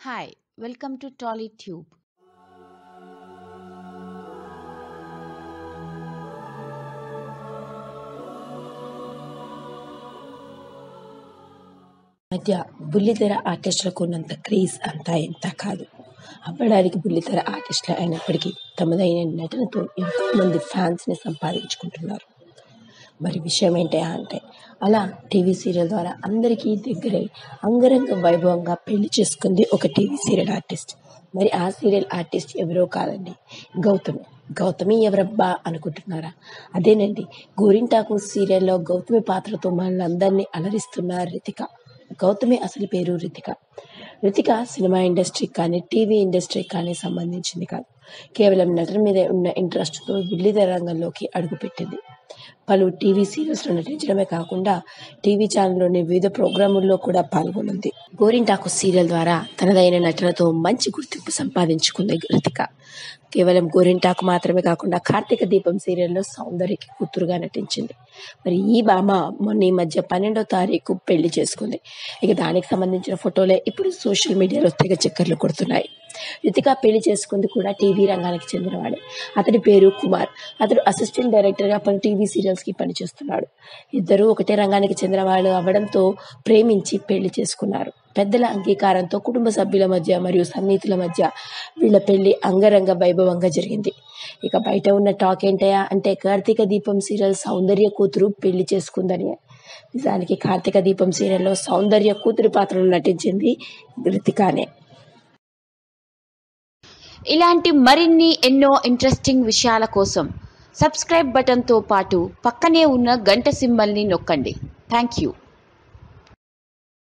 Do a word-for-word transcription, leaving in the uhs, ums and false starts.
Hi, welcome to TollyTube. మధ్య బుల్లితెర ఆర్టిస్టులకు ఉన్నంత క్రేజ్ అంతా ఇంత కాదు. అవ్వడానికి బుల్లితెర ఆర్టిస్టులు అయినప్పటికీ తమదైన నటనతో ఎంతో మంది ఫ్యాన్స్ని సంపాదించుకుంటున్నారు. మరి విషయం ఏంటా అంటే అలా టీవీ సీరియల్ ద్వారా అందరికీ దగ్గరై అంగరంగ వైభవంగా పెళ్లి చేసుకుంది ఒక టీవీ సీరియల్ ఆర్టిస్ట్. మరి ఆ సీరియల్ ఆర్టిస్ట్ ఎవరో కాదండి, గౌతమి. గౌతమి ఎవరబ్బా అనుకుంటున్నారా? అదేనండి, గోరింటాకు సీరియల్లో గౌతమి పాత్రతో మనల్ని అందరినీ అలరిస్తున్న రితిక. గౌతమి అసలు పేరు రితిక. రితిక సినిమా ఇండస్ట్రీకి కానీ టీవీ ఇండస్ట్రీకి కానీ సంబంధించింది కాదు. కేవలం నటన మీద ఉన్న ఇంట్రెస్ట్తో బుల్లితెర రంగంలోకి అడుగుపెట్టింది. పలు టీవీ సీరియల్స్లో నటించడమే కాకుండా టీవీ ఛానల్లోని వివిధ ప్రోగ్రాముల్లో కూడా పాల్గొనుంది. గోరింటాకు సీరియల్ ద్వారా తనదైన నటనతో మంచి గుర్తింపు సంపాదించుకుంది రితిక. కేవలం గోరింటాకు మాత్రమే కాకుండా కార్తీక దీపం సీరియల్లో సౌందర్యకి కూతురుగా నటించింది. మరి ఈ భామ మొన్న ఈ మధ్య పన్నెండో తారీఖు పెళ్లి చేసుకుంది. ఇక దానికి సంబంధించిన ఫోటోలే ఇప్పుడు సోషల్ మీడియాలో తెగ చక్కర్లు కొడుతున్నాయి. రితిక పెళ్లి చేసుకుంది కూడా టీవీ రంగానికి చెందినవాడే. అతడి పేరు కుమార్. అతడు అసిస్టెంట్ డైరెక్టర్గా పలు టీవీ సీరియల్స్కి పనిచేస్తున్నాడు. ఇద్దరు ఒకటే రంగానికి చెందిన వాళ్ళు అవ్వడంతో ప్రేమించి పెళ్లి చేసుకున్నారు. పెద్దల అంగీకారంతో కుటుంబ సభ్యుల మధ్య మరియు సన్నిహితుల మధ్య వీళ్ళ పెళ్లి అంగరంగ వైభవంగా జరిగింది. ఇక బయట ఉన్న టాక్ ఏంటయా అంటే కార్తీక దీపం సీరియల్ సౌందర్య కూతురు పెళ్లి చేసుకుందని. నిజానికి కార్తీక దీపం సీరియల్లో సౌందర్య కూతురి పాత్రలో నటించింది రితికానే. ఇలాంటి మరిన్ని ఎన్నో ఇంట్రెస్టింగ్ విషయాల కోసం సబ్స్క్రైబ్ బటన్తో పాటు పక్కనే ఉన్న గంట సింబల్ని నొక్కండి. Thank you.